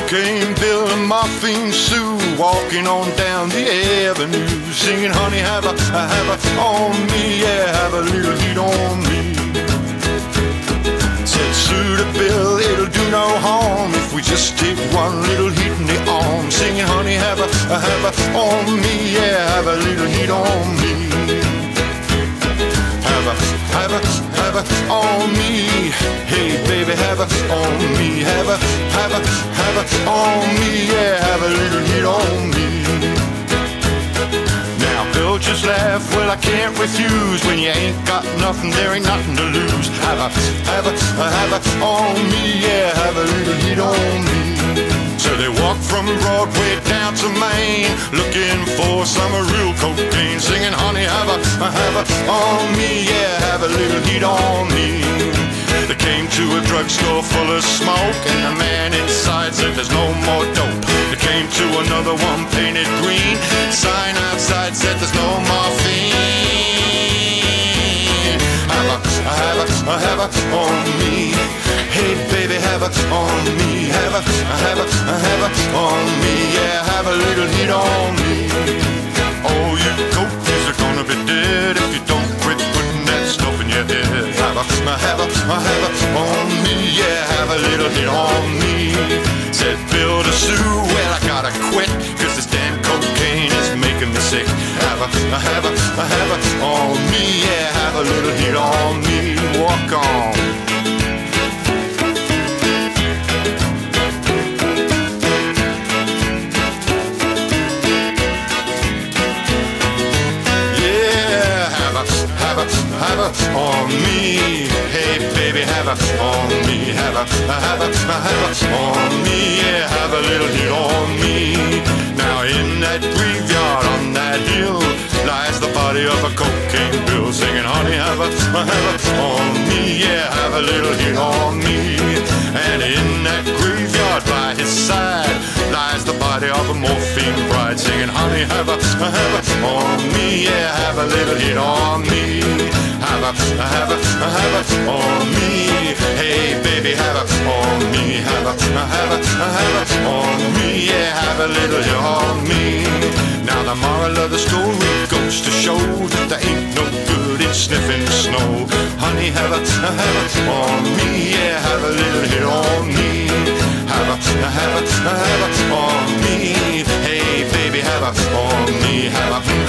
Cocaine Bill and Morphine Sue walking on down the avenue, singing, honey, have a on me, yeah, have a little heat on me. Said Sue to Bill, it'll do no harm if we just take one little heat in the arm, singing, honey, have a on me, yeah, have a little heat on me. Have a on me, hey baby, have a on me, have a on me, yeah, have a little heat on me. Now Bill just laugh, well I can't refuse, when you ain't got nothing, there ain't nothing to lose. Have a on me, yeah, have a little heat on me. So they walk from Broadway down to Maine, looking for some real cocaine, singing, honey, have a on me, yeah, have a little heat on me. They came to a drugstore full of smoke, and the man inside said there's no more dope. They came to another one painted green, sign outside said there's no morphine. Have a on me, hey baby, have a on me, have a on me, yeah, have a little heat on me. Oh, you coaches are gonna be dead if you don't quit putting that stuff in your head. Have a on me, yeah, have a little hit on me. Said Bill to Sue, well I gotta quit, cause this damn cocaine is making me sick. Have a on me, yeah, have a little hit on me. Walk on. Have a on me, hey baby, have a on me, have a on me, yeah, have a little hit on me. Now in that graveyard on that hill lies the body of a cocaine bill, singing, honey, have a on me, yeah, have a little hit on me. And in that graveyard by his side lies the body of a morphine bride, singing, honey, have a on me, yeah, have a little hit on me. Have a on me, hey baby, have a on me, have a on me, yeah, have a little hit on me. Now the moral of the story goes to show that there ain't no good in sniffing snow. Honey, have a on me, yeah, have a little hit on me. Have a on me, hey baby, have a on me, have a